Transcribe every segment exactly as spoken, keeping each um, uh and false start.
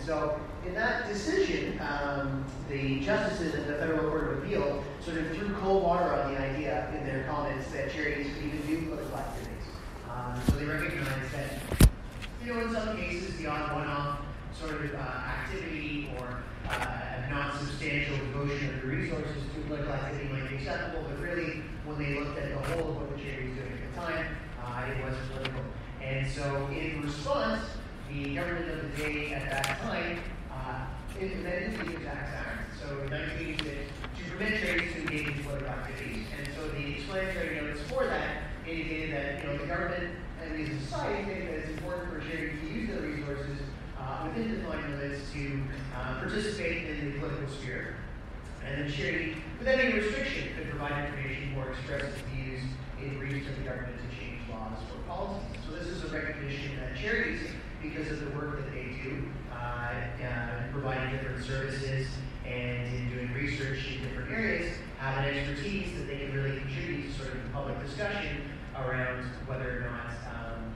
so in that decision, um, the justices of the Federal Court of Appeal sort of threw cold water on the idea in their comments that charities could even do political activities. Um, so they recognized that, you know, in some cases, the odd one-off sort of uh, activity or uh, non-substantial devotion of the resources to political activity might be acceptable, but really, when they looked at the whole of what the charity was doing at the time, uh, it wasn't political. And so, in response, the government of the day at that time uh, implemented the Income Tax Act. So, in nineteen eighty-six, to permit charities to engage in political activities. And so, the explanatory notes for that indicated that, you know, the government and we as a society think that it's important for charities to use their resources uh, within defined limits to uh, participate in the political sphere. And the charity, without any restriction, could provide information or express its views in reach of the government to change laws or policies. So this is a recognition that charities, because of the work that they do, uh, uh, providing different services and in doing research in different areas, have an expertise that they can really contribute to sort of the public discussion around whether or not um,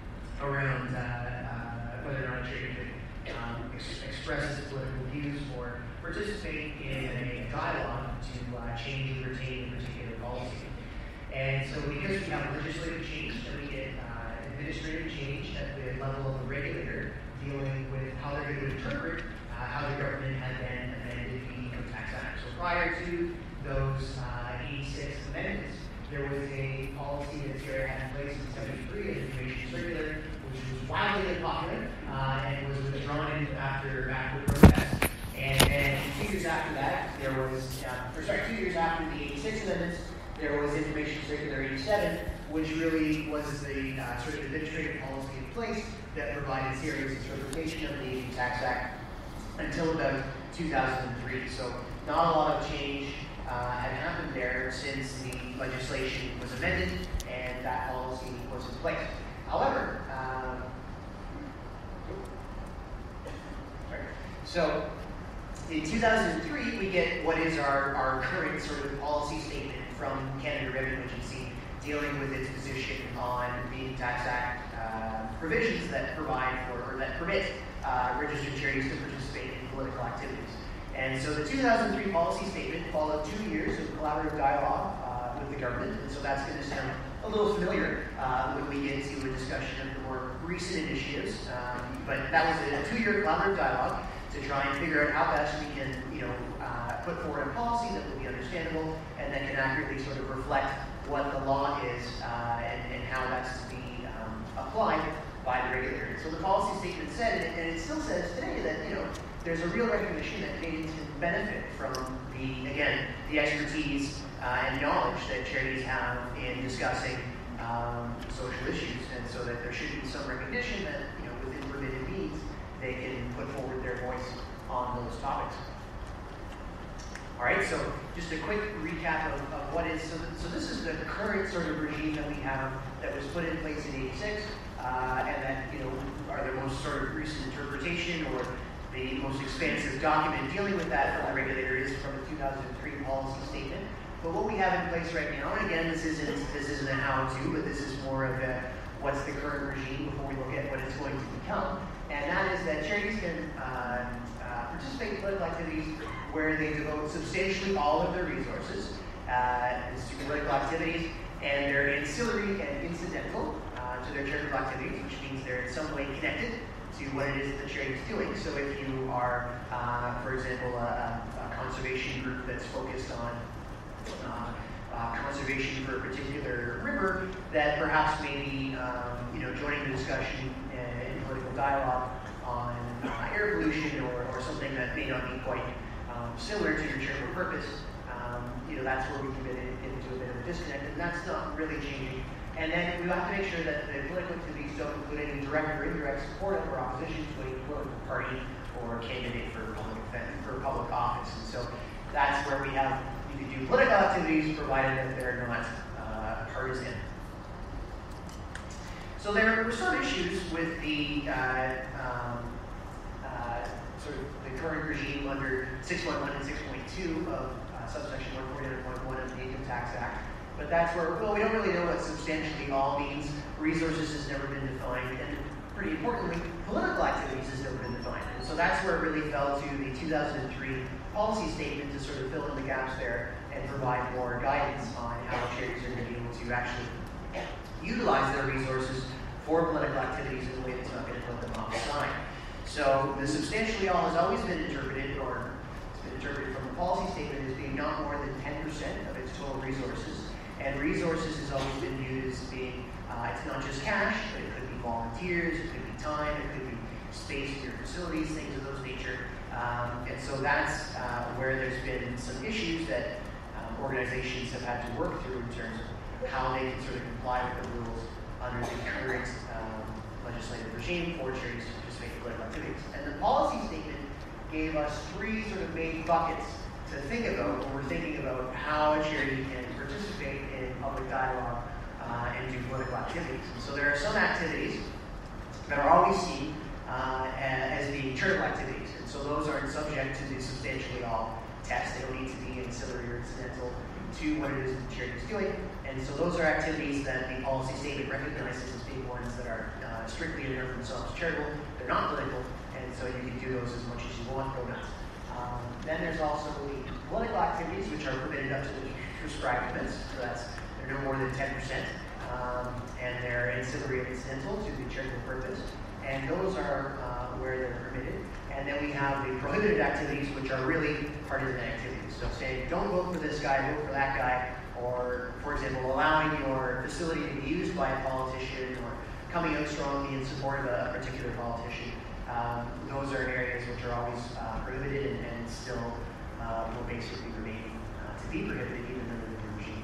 around uh, uh, whether or not a charity could um, ex- express its political views or participate in a dialogue to uh, change and retain a particular policy. And so because we have legislative change and we get uh, administrative change at the level of the regulator dealing with how they're going to interpret uh, how the government had then amended the Income Tax Act. So prior to those uh, eighty-six amendments, there was a policy that C R A had in place in seventy-three, an information circular, which was wildly unpopular uh, and was withdrawn after after protests. And then two years after that, there was, uh, or sorry, two years after the eighty-six amendments, there was Information Circular eighty-seven, which really was the uh, sort of administrative policy in place that provided serious interpretation of the Income Tax Act until about two thousand three. So not a lot of change uh, had happened there since the legislation was amended and that policy was in place. However, um, so in two thousand three, we get what is our, our current sort of policy statement from Canada Revenue Agency dealing with its position on the Income Tax Act uh, provisions that provide for, or that permit uh, registered charities to participate in political activities. And so the two thousand three policy statement followed two years of collaborative dialogue uh, with the government, and so that's going to sound a little familiar uh, when we get into a discussion of the more recent initiatives. Um, but that was a two-year collaborative dialogue to try and figure out how best we can, you know, uh, put forward a policy that will be understandable and that can accurately sort of reflect what the law is uh, and, and how that's to be um, applied by the regulator. So the policy statement said, and it still says today, that, you know, there's a real recognition that Canadians can benefit from the, again, the expertise uh, and knowledge that charities have in discussing um, social issues, and so that there should be some recognition that, you know, within permitted means, they can put forward their voice on those topics. All right, so just a quick recap of, of what is, so, th- so this is the current sort of regime that we have that was put in place in eighty-six, uh, and that, you know, are the most sort of recent interpretation or the most expansive document dealing with that from the regulator is from the two thousand three policy statement. But what we have in place right now, and again, this isn't, this isn't a how-to, but this is more of a what's the current regime before we look at what it's going to become. And that is that charities can uh, uh, participate in political activities where they devote substantially all of their resources uh, to political activities, and they're ancillary and incidental uh, to their charitable activities, which means they're in some way connected to what it is that the charity is doing. So if you are, uh, for example, a, a conservation group that's focused on uh, uh, conservation for a particular river, that perhaps maybe um, you know, joining the discussion in, in political dialogue on uh, air pollution or, or something that may not be quite um, similar to your charitable purpose, um, you know, that's where we can get in, into a bit of a disconnect, and that's not really changing. And then we have to make sure that the political activities don't include any direct or indirect support or opposition to a political party or candidate for public for public office. And so that's where we have, you can do political activities provided that they're not uh, partisan. So there were some issues with the uh, um, uh, sort of the current regime under six point one and six point two of uh, subsection one forty-nine point one of the Income Tax Act. But that's where, well, we don't really know what substantially all means. Resources has never been defined, and pretty importantly, political activities has never been defined. And so that's where it really fell to the two thousand three policy statement to sort of fill in the gaps there and provide more guidance on how charities are going to be able to actually utilize their resources for political activities in a way that's not going to put them offside. So the substantially all has always been interpreted, or it's been interpreted from the policy statement as being not more than ten percent of its total resources. And resources has always been viewed as being, uh, it's not just cash, but it could be volunteers, it could be time, it could be space in your facilities, things of those nature. Um, and so that's uh, where there's been some issues that um, organizations have had to work through in terms of how they can sort of comply with the rules under the current um, legislative regime for charities to participate in political activities. And the policy statement gave us three sort of main buckets to think about when we're thinking about how a charity can participate in public dialogue uh, and do political activities. And so there are some activities that are always seen uh, as being charitable activities. And so those aren't subject to the substantially all test. They don't need to be ancillary or incidental to what it is the charity is doing. And so those are activities that the policy statement recognizes as being ones that are uh, strictly in and of themselves charitable. They're not political, and so you can do those as much as you want, go nuts. Um, then there's also the political activities, which are permitted up to the prescribed limits. So that's, they're no more than ten percent. Um, and they're ancillary and incidental to the charitable purpose. And those are uh, where they're permitted. And then we have the prohibited activities, which are really partisan activities. So saying, don't vote for this guy, vote for that guy. Or, for example, allowing your facility to be used by a politician, or coming out strongly in support of a particular politician. Um, those are areas which are always uh, prohibited and, and still uh, will basically remain uh, to be prohibited even under the regime.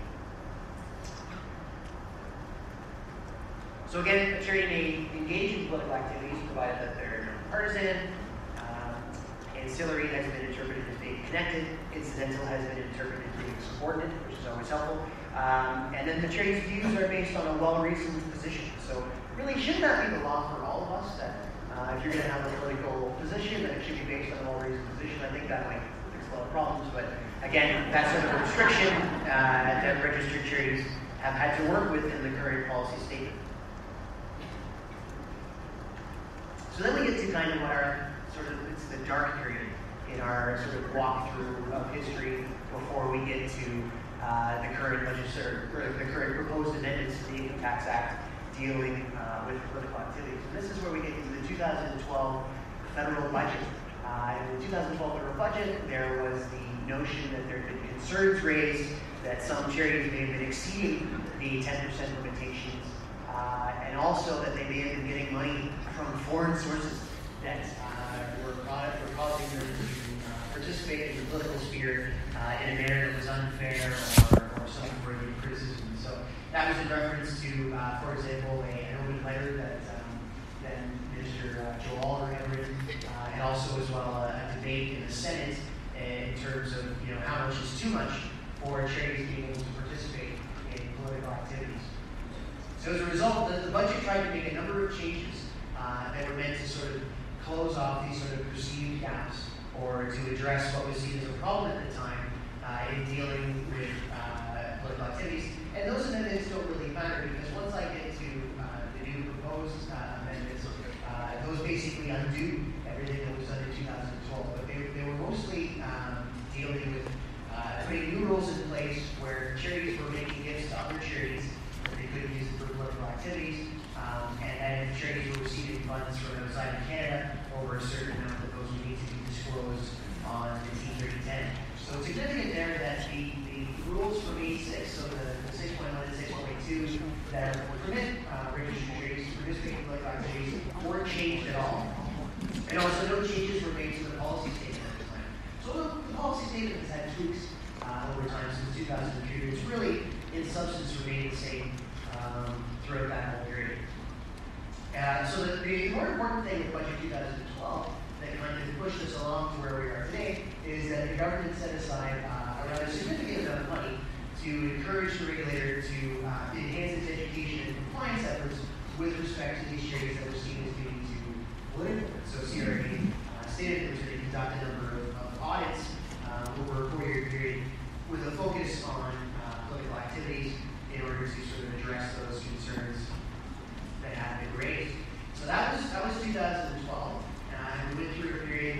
So again, a charity may engage in political activities provided that they're non-partisan. Um, ancillary has been interpreted as being connected. Incidental has been interpreted as being subordinate, which is always helpful. Um, and then the charity's views are based on a well-reasoned position. So really, shouldn't that be the law for all of us? That uh, if you're going to have a political position, that it should be based on a well-reasoned position. I think that might fix a lot of problems. But again, that's sort of a restriction uh, that registered charities have had to work with in the current policy statement. So then we get to kind of what our sort of, it's the dark period in our sort of walkthrough of history before we get to uh, the current legislature, or the current proposed amendments to the Income Tax Act dealing uh, with political activities. And this is where we get to the two thousand twelve federal budget. Uh, in the two thousand twelve federal budget, there was the notion that there had been concerns raised that some charities may have been exceeding the ten percent limitations, uh, and also that they may have been getting money from foreign sources that uh, were, were causing them to uh, participate in the political sphere uh, in a manner that was unfair or, or something worthy of criticism. So that was in reference to, uh, for example, a, an open letter that um, then Minister uh, Joe Alder had written, uh, and also as well a, a debate in the Senate in terms of you know how much is too much for charities being able to participate in political activities. So as a result, the, the budget tried to make a number of changes uh, that were meant to sort of close off these sort of perceived gaps, or to address what was seen as a problem at the time uh, in dealing with uh, political activities. And those amendments don't really matter, because once I get to uh, the new proposed uh, amendments, uh, those basically undo everything that was done in two thousand twelve. But they, they were mostly um, dealing with uh, putting new rules in place where charities were making gifts to other charities that they couldn't use for political activities. Um, and then if charities were receiving funds from outside of Canada over a certain amount, that those would need to be disclosed on the T thirty ten. So it's significant there that the, the rules from eighty-six, so the, the six point one and six point two that permit uh, registered charities to participate in political activities weren't changed at all. And also no changes were made to the policy statement at the time. So the, the policy statement has had tweaks uh, over time since two thousand three. It's really, in substance, remained the same um, throughout that whole period. Uh, so the, the more important thing with Budget two thousand twelve that kind of pushed us along to where we are today is that the government set aside uh, a rather significant amount of money to encourage the regulator to uh, enhance its education and compliance efforts with respect to these charities that were seen as being too political. So C R A uh, stated that they conduct a number of, of audits uh, over a four-year period with a focus on uh, political activities in order to sort of address those concerns that have been raised. So that was that was two thousand twelve, uh, and we went through a period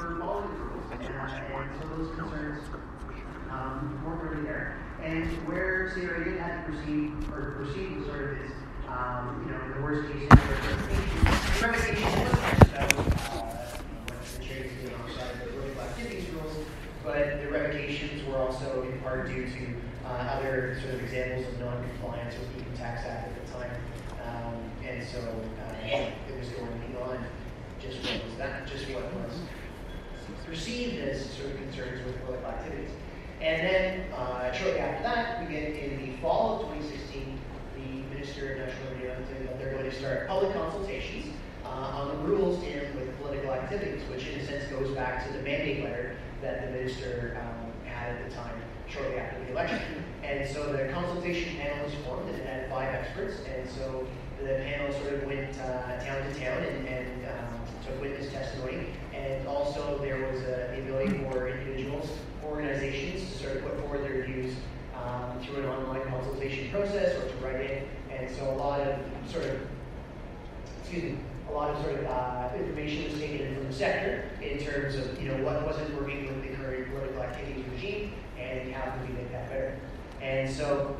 were following the rules, and, uh, and so those concerns um, weren't really there. And where C R A did have to proceed, or proceed with sort of this, um, you know, in the worst case scenario, the revocation was just about uh, what the charities did outside of the political activities rules, but the revocations were also in part due to uh, other sort of examples of non-compliance with the Income Tax Act at the time. Um, and so uh, it was going beyond just what was that, just what was perceived as sort of concerns with political activities. And then uh, shortly after that, we get in the fall of twenty sixteen, the Minister of National Liberty announced that they're going to start public consultations uh, on the rules dealing with political activities, which in a sense goes back to the mandate letter that the minister um, had at the time, shortly after the election. And so the consultation panel was formed, and it had five experts, and so the panel sort of went uh, town to town and, and um, took witness testimony, and also there was uh, the ability for individuals, organizations to sort of put forward their views um, through an online consultation process or to write in, and so a lot of sort of, excuse me, a lot of sort of uh, information was taken in from the sector in terms of, you know, what wasn't working with the current political activities regime and how can we make that better. And so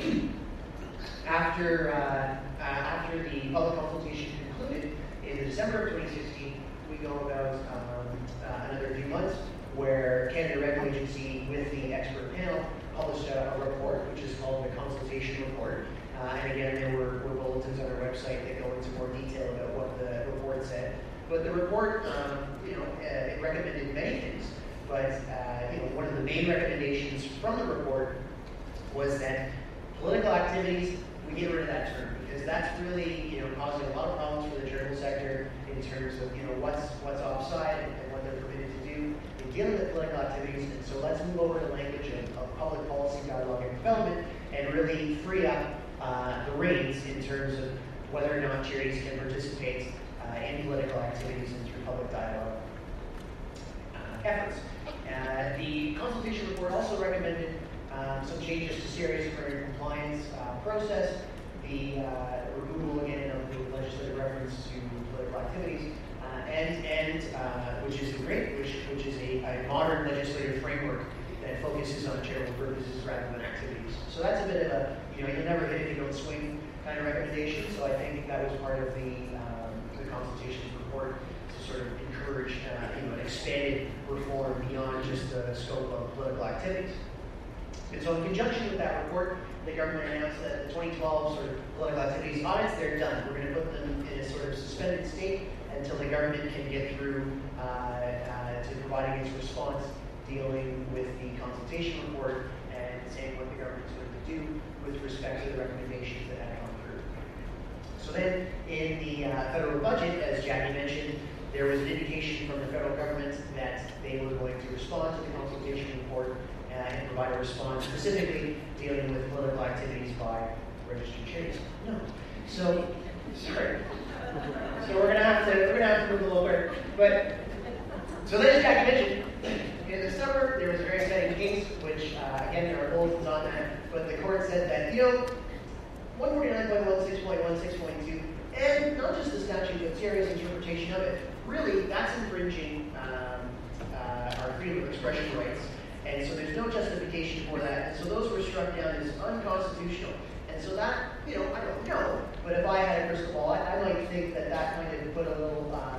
after uh, uh, after the public consultation concluded in December of twenty sixteen, we go about um, uh, another few months where Canada Revenue Agency with the expert panel published a, a report which is called the Consultation Report. Uh, and again, there were, were bulletins on our website that go into more detail about what the report said. But the report, um, you know, uh, it recommended many things, but uh, you know, one of the main recommendations from the report was that political activities, we get rid of that term, because that's really, you know, causing a lot of problems for the journal sector in terms of, you know, what's what's offside and, and what they're permitted to do in dealing with political activities. And so let's move over to language of, of public policy dialogue and development and really free up uh, the reins in terms of whether or not charities can participate uh, in political activities and through public dialogue uh, efforts. Uh, the consultation report also recommended Um, some changes to C R A's current compliance uh, process, the uh, removal again of the legislative reference to political activities, uh, and and uh, which is great, which which is a, a modern legislative framework that focuses on charitable purposes rather than activities. So that's a bit of a, you know, you never hit it, you don't swing kind of recommendation. So I think that was part of the um, the consultation report to sort of encourage uh, you know, an expanded reform beyond just the scope of political activities. And so in conjunction with that report, the government announced that the twenty twelve sort of political activities audits, they're done. We're going to put them in a sort of suspended state until the government can get through uh, uh, to providing its response dealing with the consultation report and saying what the government's going to do with respect to the recommendations that had come through. So then in the uh, federal budget, as Jackie mentioned, there was an indication from the federal government that they were going to respond to the consultation report Uh, and provide a response specifically dealing with political activities by registered charities. No. So, sorry. So we're gonna have to we're gonna have to move a little bit. But so then, as Jackie mentioned, in the summer there was a very exciting case, which uh, again there are bulletins on that. But the court said that, you know, one forty-nine point one, six point one, six point two, and not just the statute, but C R A's interpretation of it. Really, that's infringing um, uh, our freedom of expression rights. And so there's no justification for that. And so those were struck down as unconstitutional. And so that, you know, I don't know, but if I had a crystal ball, I, I might think that that kind of put a little uh,